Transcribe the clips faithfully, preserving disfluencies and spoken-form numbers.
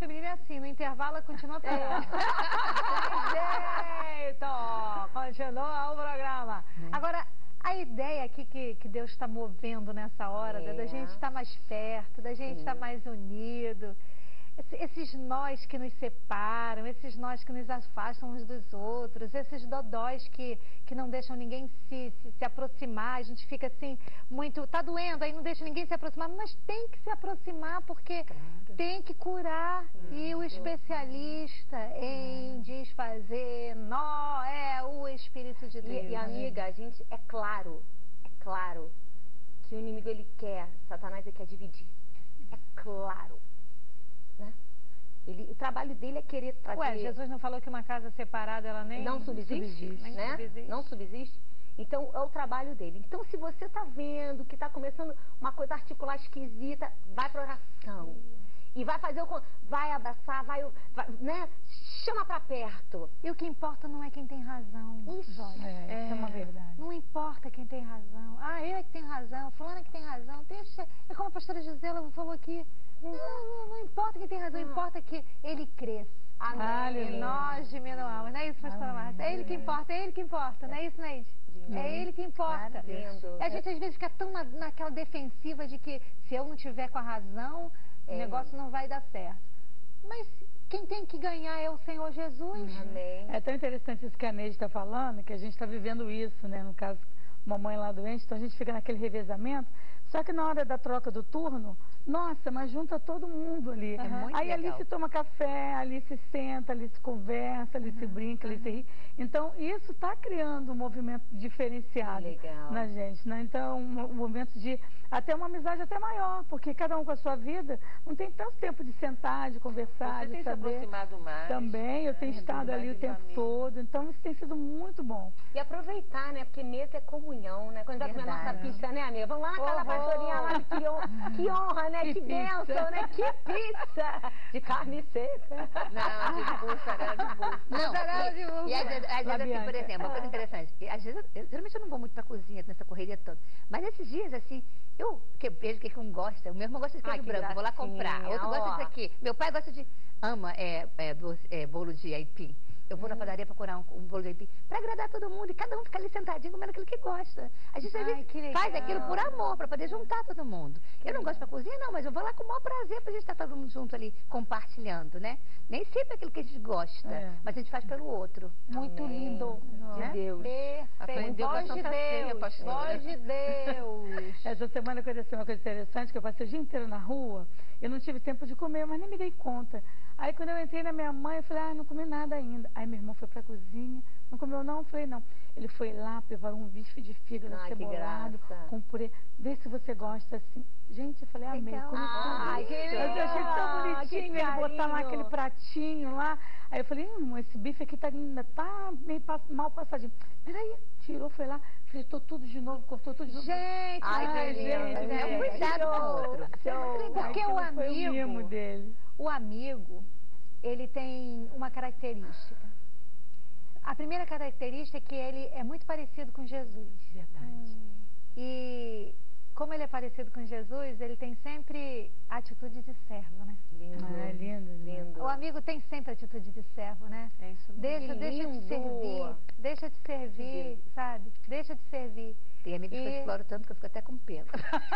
feminina é assim, no intervalo continua parado. Tem jeito! Continua o programa. É. Agora, a ideia aqui que, que Deus está movendo nessa hora, é. da gente estar mais perto, da gente estar mais unido. Esses nós que nos separam, esses nós que nos afastam uns dos outros, esses dodóis que, que não deixam ninguém se, se, se aproximar, a gente fica assim, muito, tá doendo, aí não deixa ninguém se aproximar, mas tem que se aproximar porque claro. tem que curar. Hum, e o especialista hum. em desfazer nó é o Espírito de Deus. E, e amiga, a gente, é claro, é claro que o inimigo ele quer, Satanás ele quer dividir, é claro. Né? Ele, o trabalho dele é querer trazer... Ué, Jesus não falou que uma casa separada ela nem... Não subsiste, subsiste né? Subsiste. Não subsiste. Então, é o trabalho dele. Então, se você está vendo que está começando uma coisa articular esquisita, vai para oração. E vai fazer o... Vai abraçar, vai... vai né? Chama para perto. E o que importa não é quem tem razão. Isso. É, é, isso é uma verdade. Não importa quem tem razão. Ah, eu é que tenho razão, fulano é que tem razão. Deixa... É como a pastora Gisela falou aqui. Não, não, não importa quem tem razão, ah. importa que ele cresça. Amém. E nós diminuamos. Não é isso, pastora Márcia? É ele que importa, é ele que importa. Não é isso, Neide? É ele que importa. Claro, a gente às vezes fica tão na, naquela defensiva de que se eu não tiver com a razão, é. o negócio não vai dar certo. Mas quem tem que ganhar é o Senhor Jesus. Amém. É tão interessante isso que a Neide está falando, que a gente está vivendo isso, né? No caso, mamãe lá doente, então a gente fica naquele revezamento. Só que na hora da troca do turno, nossa, mas junta todo mundo ali. É muito Aí legal. Ali se toma café, ali se senta, ali se conversa, ali uhum, se brinca, uhum. ali se ri. Então, isso está criando um movimento diferenciado legal. na gente, né? Então, um momento de até uma amizade até maior, porque cada um com a sua vida não tem tanto tempo de sentar, de conversar, Você de tem saber. se aproximado mais. Também, eu né? tenho estado ali o tempo todo, então isso tem sido muito bom. E aproveitar, né? Porque mesa é comunhão, né? Quando vai comer a nossa pizza, né, amiga? Vamos lá na casa da pastorinha lá, que honra, que honra, né? Que, que bênção, né? Que pizza de carne seca. Não, de búfala, de búfala. Não, e, de búfala. E às vezes, às vezes assim, por exemplo, uma coisa interessante. E, às vezes, eu, geralmente eu não vou muito pra cozinha nessa correria toda. Mas nesses dias, assim, eu que vejo que um gosta. O meu irmão gosta de queijo branco, gracinha. Vou lá comprar. Outro gosta disso aqui. Meu pai gosta de... Ama é, é, doce, é, bolo de aipim. Eu vou hum. na padaria procurar um, um bolo de aipim pra agradar todo mundo e cada um fica ali sentadinho comendo aquilo que gosta. A gente às vezes faz aquilo por amor, pra poder juntar todo mundo. Que eu não legal. gosto pra cozinha, não, mas eu vou lá com o maior prazer pra gente estar todo mundo junto ali, compartilhando, né? Nem sempre é aquilo que a gente gosta, é. mas a gente faz pelo outro. Muito Amém. lindo. De né? Deus. Perfeito. Aprendeu Voz de Deus. Voz de Deus. Essa semana aconteceu uma coisa interessante, que eu passei o dia inteiro na rua, eu não tive tempo de comer, mas nem me dei conta. Aí quando eu entrei na minha mãe, eu falei, ah, não comi nada ainda. Aí meu irmão foi pra cozinha, não comeu não? Eu falei, não. Ele foi lá, preparou um bife de fígado acebolado, com purê. Vê se você gosta assim. Gente, eu falei, amei, comi tudo. Ai, que legal. Eu achei tão bonitinho, ele botar lá aquele pratinho lá. Aí eu falei, hum, esse bife aqui tá, ainda tá meio mal passadinho. Peraí, tirou, foi lá, fritou tudo de novo, cortou tudo de novo. Gente, ai, ai, gente, gente, né? é cuidado com o outro. Porque Aquilo o amigo, foi o mimo dele. o amigo, ele tem uma característica. A primeira característica é que ele é muito parecido com Jesus. Verdade. Hum. E como ele é parecido com Jesus, ele tem sempre a atitude de servo, né? Lindo. Ah, é lindo, lindo. O amigo tem sempre a atitude de servo, né? É isso mesmo. Deixa, deixa de servir, deixa de servir, sabe? Deixa de servir. Tem amigos e... que eu exploro tanto que eu fico até com pena.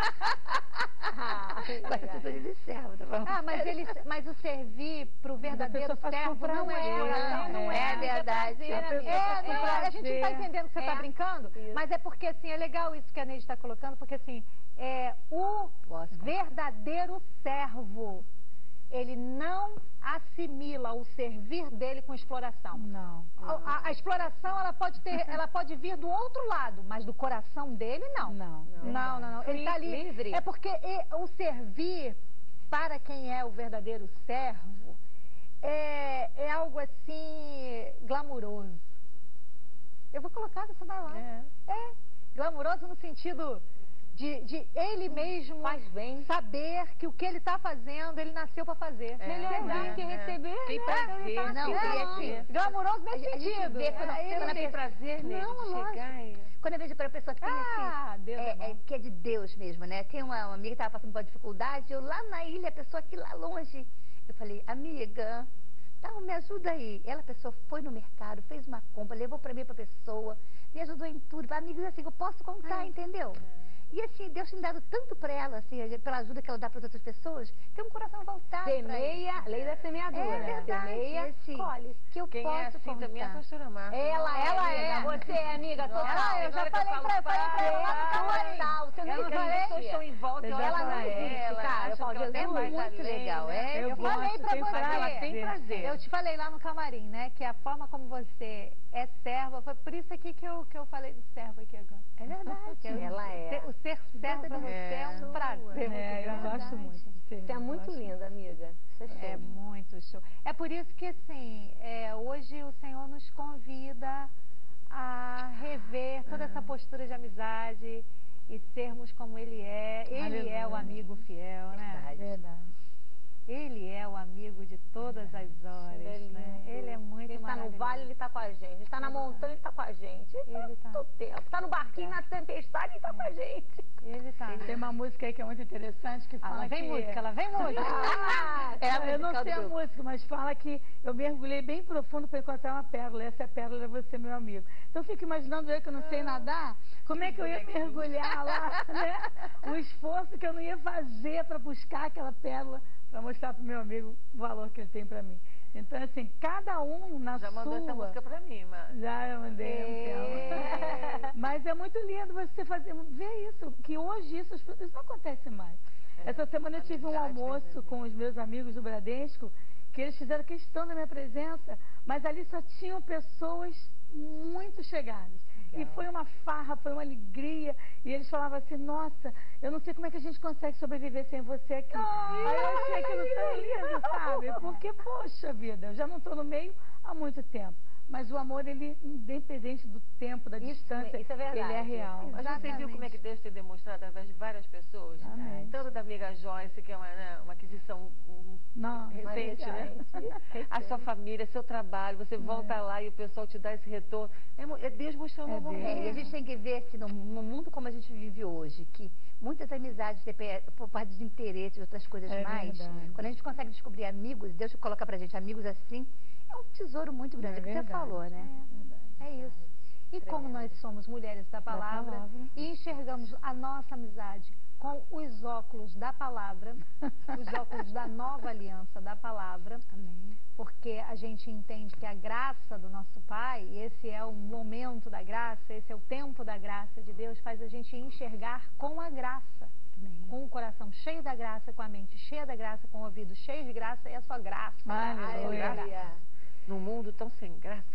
Ah, com a atitude de servo, tá bom? Ah, mas, ele, mas o servir pro verdadeiro servo não é, não é, é verdade. É, não, a gente não tá entendendo que você tá brincando, mas é porque, assim, é legal isso que a Neide está colocando, porque, assim, é o verdadeiro servo, ele não assimila o servir dele com exploração. Não. A, a, a exploração, ela pode ter, ela pode vir do outro lado, mas do coração dele, não. Não. Não, não, não. Ele está ali. Livre. É porque o servir, para quem é o verdadeiro servo, é, é algo assim, glamuroso. Eu vou colocar dessa palavra. É. É, glamuroso no sentido... De, de ele mesmo faz bem. saber que o que ele está fazendo, ele nasceu para fazer. É, melhor dar é, que é. receber, tem né? prazer. Tá não, assim, e assim, glamuroso nesse a, a sentido. Vê, quando, é, quando Você não tem prazer nele não, de chegar lógico. e... Quando eu vejo para a pessoa que tem ah, assim, Deus é, é, que é de Deus mesmo, né? Tem uma, uma amiga que estava passando por uma dificuldade, eu lá na ilha, a pessoa aqui lá longe, Eu falei, amiga, tá, me ajuda aí. Ela, a pessoa foi no mercado, fez uma compra, levou pra mim, pra pessoa, me ajudou em tudo. Amigos, assim, eu posso contar, é. entendeu? É. E assim, Deus tem dado tanto pra ela, assim, pela ajuda que ela dá para outras pessoas, tem um coração voltado. Semeia, lei da semeadura. É verdade. Semeia, esse, colhe. Que eu Quem posso é assim contar. também é a pastora Marta. Ela, ela é, é. Você é amiga total. Ah, eu já falei pra, pra ela lá no camarim. Você não eu falei, pessoas estão em volta, ela não existe, cara. Eu falo, é muito legal. É, eu, eu falei pra você. Ela tem prazer. Eu te falei lá no camarim, né, que a forma como você é serva, foi por isso aqui que eu, que eu falei de serva aqui agora. É verdade. Ela é. O ser serva pra você é, é um prazer. É, eu gosto muito de ser. Você é muito linda, amiga. É, é muito show. É por isso que, assim, é, hoje o Senhor nos convida a rever toda essa postura de amizade e sermos como Ele é. Ele Aleluia. É o amigo fiel, né? Verdade. Verdade. Ele é o amigo de todas as horas, ele né? É ele é muito Ele está no vale, ele está com a gente. Ele está na montanha, ele está com a gente. Ele está todo tempo. Está no barquinho, na tempestade, ele está com a gente. Ele está. Tem uma música aí que é muito interessante que fala ah, ela vem que... música, ela vem música. Ah, é a eu não sei a música, mas fala que eu mergulhei bem profundo para encontrar uma pérola. Essa é pérola é você, meu amigo. Então eu fico imaginando eu que eu não sei nadar, como é que eu ia mergulhar lá, né? O esforço que eu não ia fazer para buscar aquela pérola, para mostrar pro meu amigo o valor que ele tem para mim. Então, assim, cada um na já sua... Já mandou essa música pra mim, mas... Já eu mandei, é. eu Mas é muito lindo você fazer, ver isso, que hoje isso, isso não acontece mais. É. Essa semana eu tive um almoço com os meus amigos do Bradesco, que eles fizeram questão da minha presença, mas ali só tinham pessoas muito chegadas. E foi uma farra, foi uma alegria. E eles falavam assim, nossa, eu não sei como é que a gente consegue sobreviver sem você aqui. Ai, aí eu achei aquilo tão lindo, sabe? Porque, poxa vida, eu já não estou no meio há muito tempo. Mas o amor, ele, independente do tempo, da isso, distância, isso é verdade. ele é real. Mas você viu como é que Deus tem demonstrado através de várias pessoas? Amém. Tanto da amiga Joyce, que é uma, né, uma aquisição não, recente, né? A sua família, seu trabalho, você volta é. lá e o pessoal te dá esse retorno. É, é Deus mostrando é amor. É, e a gente tem que ver, assim, no, no mundo como a gente vive hoje, que muitas amizades, por parte de interesse e outras coisas é mais, verdade. Quando a gente consegue descobrir amigos, Deus coloca pra gente amigos assim, é um tesouro muito grande, é, é que você falou, né? É, é isso. E Tremendo. Como nós somos mulheres da palavra, da palavra e enxergamos a nossa amizade com os óculos da palavra, os óculos da nova aliança da palavra, amém. Porque a gente entende que a graça do nosso Pai, esse é o momento da graça, esse é o tempo da graça de Deus, faz a gente enxergar com a graça. Amém. Com o coração cheio da graça, com a mente cheia da graça, com o ouvido cheio de graça, é só graça. Aleluia. Num mundo tão sem graça.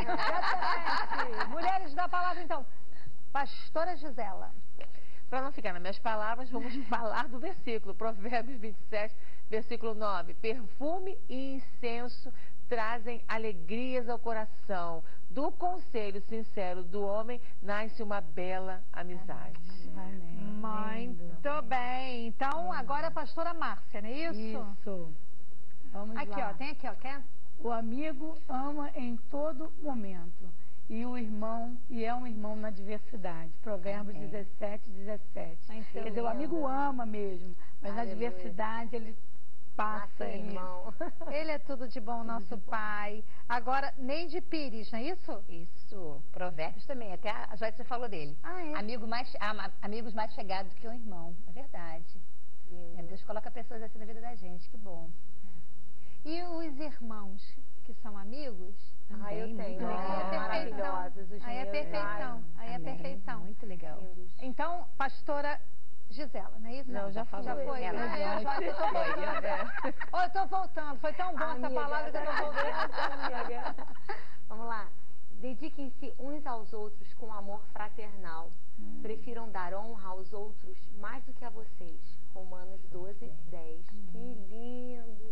Exatamente. Mulheres da palavra, então. Pastora Gisela. Para não ficar nas minhas palavras, vamos falar do versículo. Provérbios vinte e sete, versículo nove. Perfume e incenso trazem alegrias ao coração. Do conselho sincero do homem nasce uma bela amizade. Amém. Muito bem. Então, agora a pastora Márcia, não é isso? Isso. Vamos aqui, lá. Ó, tem aqui, ó, quer? O amigo ama em todo momento. E o irmão, e é um irmão na diversidade. Provérbios Amém. dezessete, dezessete. Então, quer dizer, o amigo ama mesmo, mas Aleluia. Na diversidade ele passa. Irmão. Ele é tudo de bom, tudo nosso de Pai. Bom. Agora, Neide Pires, não é isso? Isso. Provérbios também, até a Joyce falou dele. Ah, é? Amigo mais, amigos mais chegados do que um irmão. É verdade. É, Deus coloca pessoas assim na vida da gente, que bom. É. E os irmãos que são amigos? Ah, eu tenho. Aí é maravilhosos. Aí é perfeição. Aí é perfeição. Muito legal. Então, pastora Gisela, não é isso? Não, já falou. Já foi. Ela, ah, já, eu já já tô voltando. Oh, eu tô voltando. Foi tão bom essa palavra que eu tô voltando. Vamos lá. Dediquem-se uns aos outros com amor fraternal. Hum. Prefiram dar honra aos outros mais do que a vocês. Romanos doze, dez. Hum. Que lindo.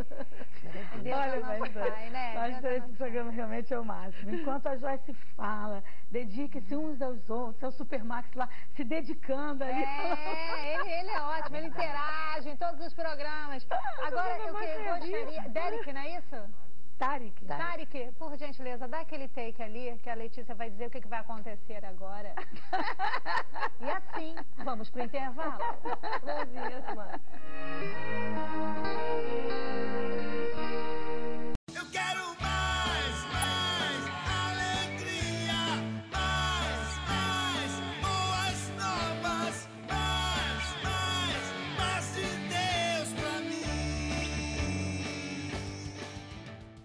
Deus Olha, é nosso Pai, né? Mas esse nosso programa realmente é o máximo. Enquanto a Joyce fala, dedique-se uns aos outros, é o Supermax lá, se dedicando ali. É, ele, ele é ótimo, ele interage em todos os programas. Agora, eu que gostaria... Derek, não é isso? Tarek. Tarek, por gentileza, dá aquele take ali, que a Letícia vai dizer o que, que vai acontecer agora. E assim, vamos pro intervalo. Bom dia, mano.